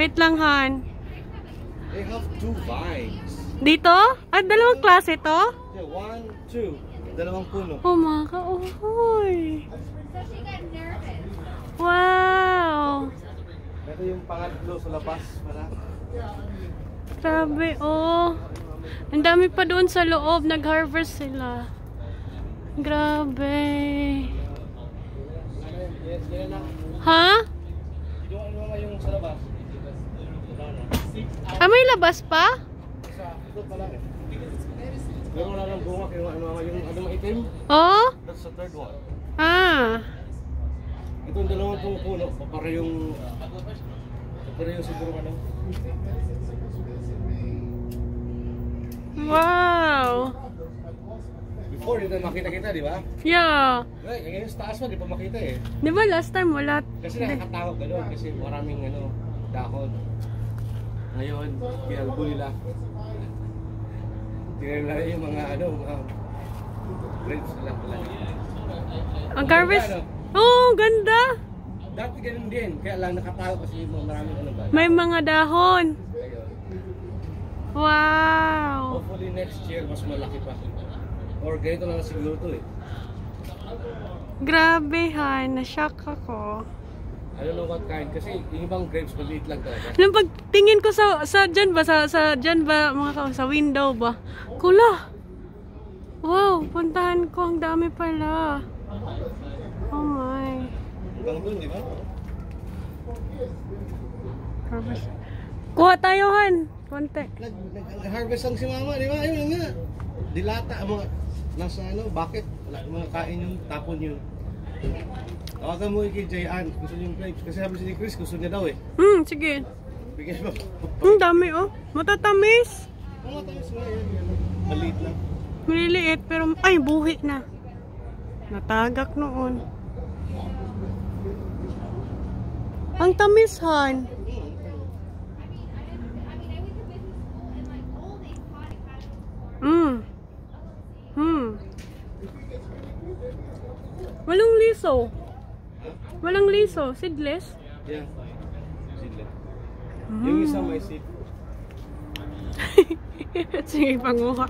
Wait lang, Han. They have 2 vines. Dito? Ah, dalawang klase to? Yeah, 1, 2. Dalawang puno. Oh, mga kauhoy. Wow. Ito yung pangatlo sa labas. Grabe, oh. Ang dami pa doon sa loob. Nag-harvest sila. Grabe. Ha? Yung sa labas. Ah, may labas pa? Ito pa lang eh. Pero wala lang bunga. Yung maitim. Oh? That's the third one. Ah. Ito yung dalawang puno. Para yung siguro ano. Wow. Before, dito makita-kita, di ba? Yeah. Ngayon sa taas mo, di pa makita eh. Di ba last time wala? Kasi nakakatakot ka doon kasi maraming dahon. Ngayon, kinalbo nila. Tingnan nila yung mga mga grapes nila pala. Ang harvest? Oh, ganda. Dati ganun din, kaya lang nakatakot kasi maraming ba? May mga dahon. Ayun. Wow. Hopefully next year mas malaki pa. Or ganito lang siguro to eh. Grabe, Han. Na-shock ako. I don't know what kind kasi yung ibang grapes maliit lang talaga. Nung pagtingin ko sa dyan ba, sa dyan ba, sa window ba? Kula. Wow, puntahan ko. Ang dami pala. Oh my. Hanggang doon, di ba? Harvest. Kuha tayo, Han. Konti. Nag-harvest lang si mama, di ba? Ayun nga. Dilata ang mga nasa bucket. Wala mga kain yung tapon yun. Tawagan mo kay Jayan, gusto niya yung grapes. Kasi sabi si Chris, gusto niya daw eh. Sige. Bigyan mo. Ang dami, oh. Matatamis. Matamis nga yun. Maliit lang. Maliliit, pero, ay, buhi na. Natagak noon. Ang tamis, Han. Walang liso. Walang liso. Seedless? Yeah. Seedless. Yung isa may seed. Sige, panguha.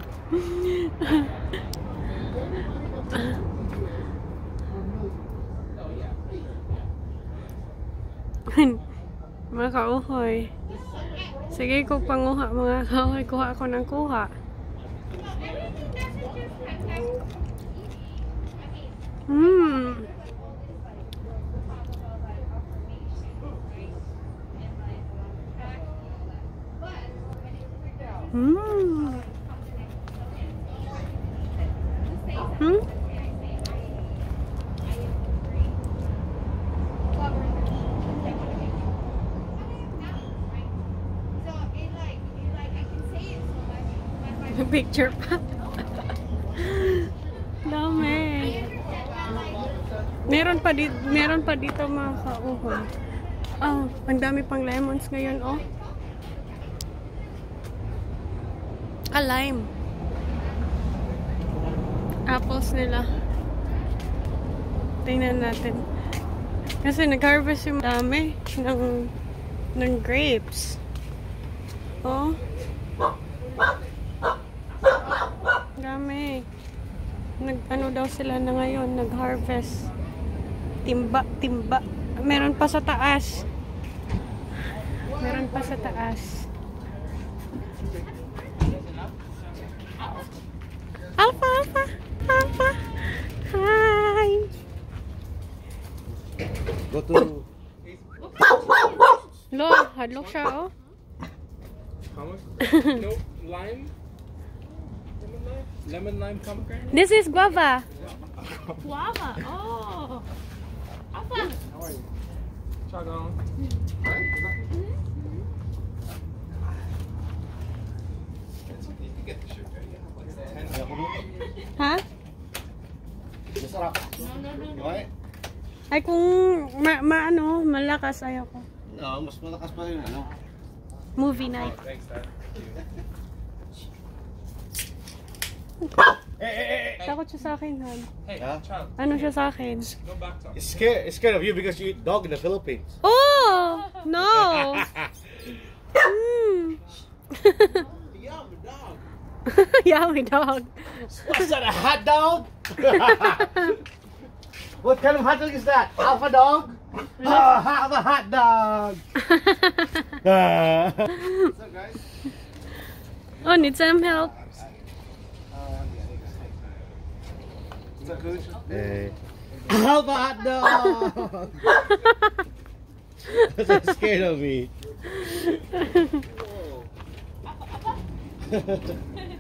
Mga kauhoy. Sige, kung panguha mga kauhoy, kuha ako ng kuha. Picture pa. Dami. Meron pa dito mga kauhoy. Oh, ang dami pang lemons ngayon, oh. Lime. Apples nila. Tingnan natin. Kasi nag-harvest yung dami ng grapes. Oh. Dami. Ano daw sila na ngayon, nag-harvest. Timba. Meron pa sa taas. Alpha. Hi. Go to... Lo, hadlok siya, oh. No, lime? Lemon lime pomegranate? This is guava. Guava. Oh. Alpha. How are you? Chagong. Ha? Masarap. No. Ay kung malakas ayoko. No, mas malakas pa rin Movie night. Thanks, Dad. Takot siya sa akin, Han. Hey, Huh? child. Ano siya sa akin? Go back to It's scared of you because you eat dog in the Philippines. Oh! No. Mm. Yummy dog. Yummy dog. What's that, a hot dog? What kind of hot dog is that? Alpha dog? Oh, have a hot dog. What's up, guys? Oh, need some help. Is that good? Hey. Have a hot dog. That's scared of me.